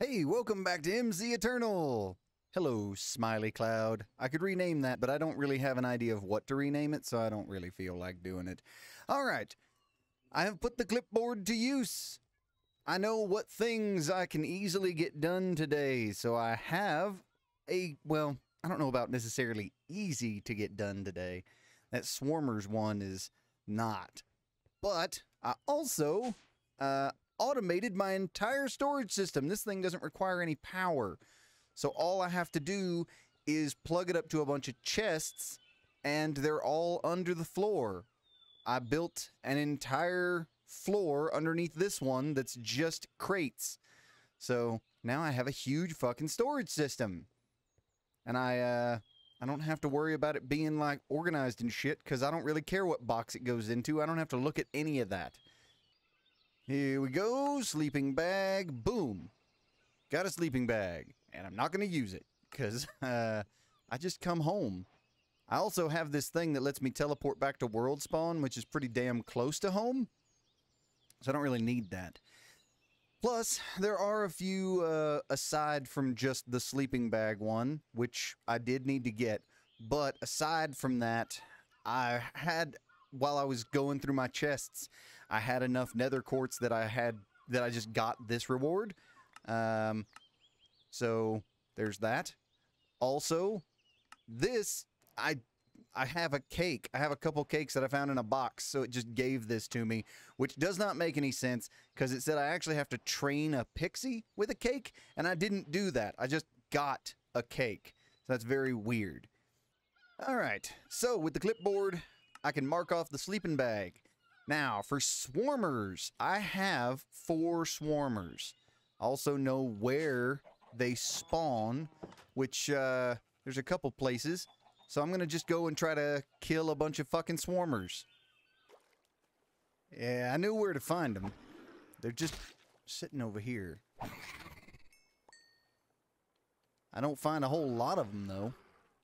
Hey, welcome back to MZ Eternal! Hello, Smiley Cloud. I could rename that, but I don't really have an idea of what to rename it, so I don't really feel like doing it. Alright, I have put the clipboard to use. I know what things I can easily get done today, so I have well, I don't know about necessarily easy to get done today. That Swarmers one is not. But I also, automated my entire storage system. This thing doesn't require any power. So all I have to do is plug it up to a bunch of chests, and they're all under the floor. I built an entire floor underneath this one that's just crates. So now I have a huge fucking storage system. And I don't have to worry about it being like organized and shit, because I don't really care what box it goes into. I don't have to look at any of that. Here we go, sleeping bag, boom. Got a sleeping bag, and I'm not going to use it, because I just come home. I also have this thing that lets me teleport back to world spawn, which is pretty damn close to home, so I don't really need that. Plus, there are a few, aside from just the sleeping bag one, which I did need to get, but aside from that, I had, while I was going through my chests, I had enough nether quartz that I just got this reward. So there's that. Also, this, I have a cake. I have a couple cakes that I found in a box, so it just gave this to me, which does not make any sense, because it said I actually have to train a pixie with a cake, and I didn't do that. I just got a cake. So that's very weird. Alright, so with the clipboard, I can mark off the sleeping bag. Now, for swarmers, I have 4 swarmers. I also know where they spawn, which, there's a couple places. So I'm gonna just go and try to kill a bunch of fucking swarmers. Yeah, I knew where to find them. They're just sitting over here. I don't find a whole lot of them, though.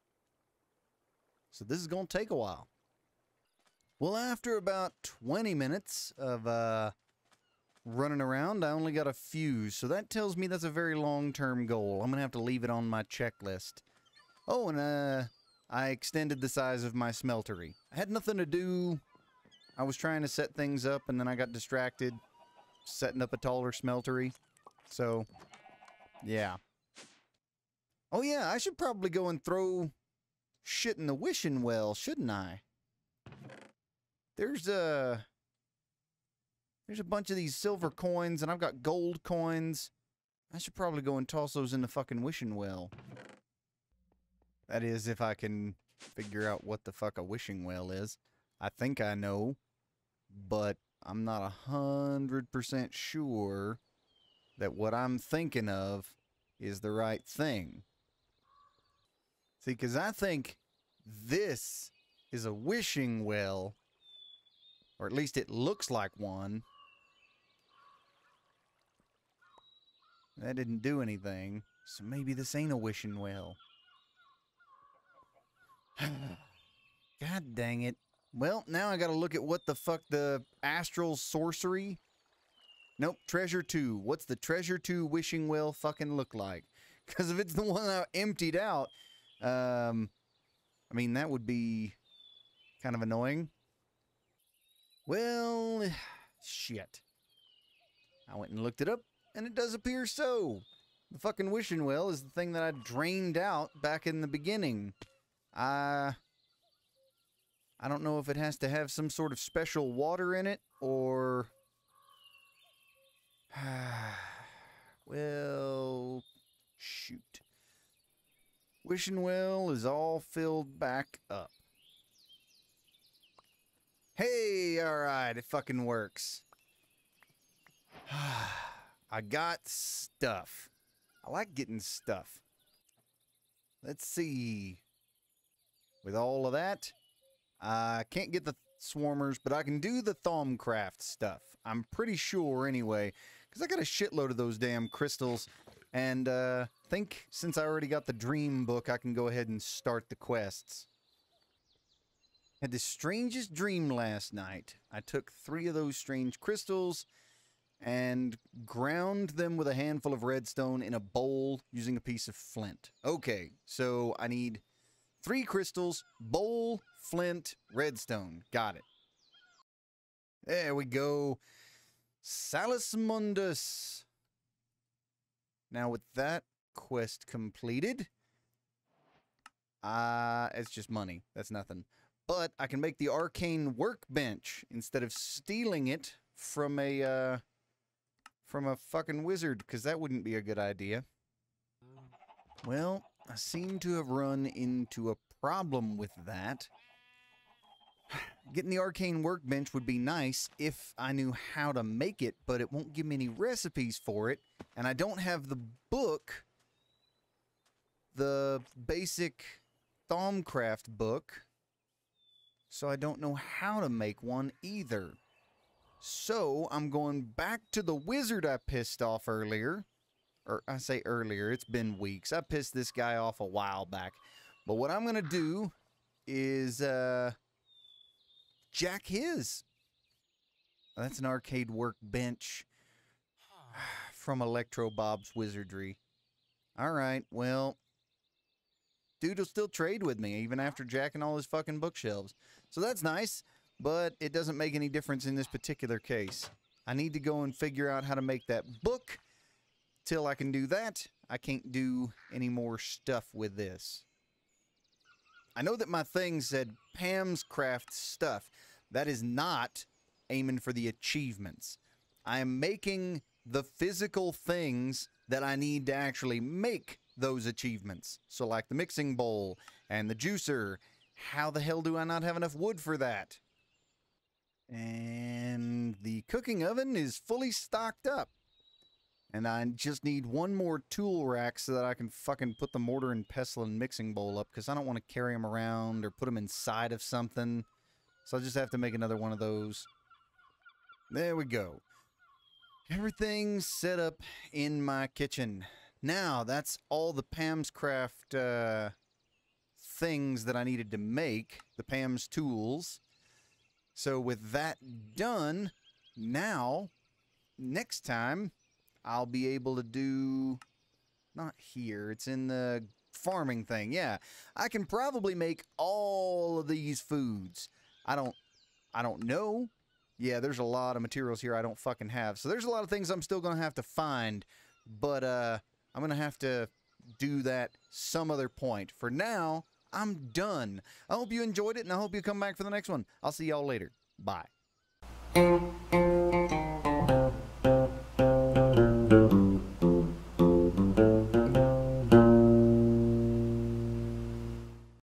So this is gonna take a while. Well, after about 20 minutes of running around, I only got a fuse, so that tells me that's a very long-term goal. I'm gonna have to leave it on my checklist. Oh, and I extended the size of my smeltery. I had nothing to do. I was trying to set things up, and then I got distracted setting up a taller smeltery. So, yeah. Oh yeah, I should probably go and throw shit in the wishing well, shouldn't I? There's a bunch of these silver coins, and I've got gold coins. I should probably go and toss those in the fucking wishing well. That is, if I can figure out what the fuck a wishing well is. I think I know, but I'm not 100% sure that what I'm thinking of is the right thing. See, because I think this is a wishing well, or at least it looks like one. That didn't do anything, so maybe this ain't a wishing well. God dang it. Well, now I gotta look at what the fuck the astral sorcery... Nope, treasure 2. What's the treasure 2 wishing well fucking look like? Because if it's the one I emptied out, I mean, that would be kind of annoying. Well, shit. I went and looked it up, and it does appear so. The fucking wishing well is the thing that I drained out back in the beginning. I don't know if it has to have some sort of special water in it, or... well, shoot. Wishing well is all filled back up. Hey, alright, it fucking works. I got stuff. I like getting stuff. Let's see. With all of that, I can't get the swarmers, but I can do the Thaumcraft stuff. I'm pretty sure anyway, because I got a shitload of those damn crystals, and think since I already got the dream book, I can go ahead and start the quests. Had the strangest dream last night. I took 3 of those strange crystals, and ground them with a handful of redstone in a bowl using a piece of flint. Okay, so I need 3 crystals, bowl, flint, redstone. Got it. There we go. Salus Mundus. Now with that quest completed, it's just money. That's nothing. But I can make the arcane workbench instead of stealing it from a fucking wizard, because that wouldn't be a good idea. Well, I seem to have run into a problem with that. Getting the arcane workbench would be nice if I knew how to make it, but it won't give me any recipes for it, and I don't have the book, the basic Thaumcraft book, so I don't know how to make one either. So I'm going back to the wizard I pissed off earlier. Or I say earlier, it's been weeks. I pissed this guy off a while back. But what I'm going to do is jack his. That's an arcade workbench from Electro Bob's Wizardry. Alright, well, dude will still trade with me even after jacking all his fucking bookshelves. So that's nice, but it doesn't make any difference in this particular case. I need to go and figure out how to make that book. Till I can do that, I can't do any more stuff with this. I know that my thing said Pam's Craft stuff. That is not aiming for the achievements. I am making the physical things that I need to actually make those achievements. So like the mixing bowl and the juicer. How the hell do I not have enough wood for that? And the cooking oven is fully stocked up. And I just need one more tool rack so that I can fucking put the mortar and pestle and mixing bowl up, because I don't want to carry them around or put them inside of something. So I'll just have to make another one of those. There we go. Everything's set up in my kitchen. Now, that's all the Pam's Craft things that I needed to make. The Pam's tools. So with that done, now, next time, I'll be able to do, not here, it's in the farming thing. Yeah, I can probably make all of these foods. I don't know. Yeah, there's a lot of materials here I don't fucking have. So there's a lot of things I'm still going to have to find, but I'm going to have to do that some other point. For now, I'm done. I hope you enjoyed it, and I hope you come back for the next one. I'll see y'all later. Bye.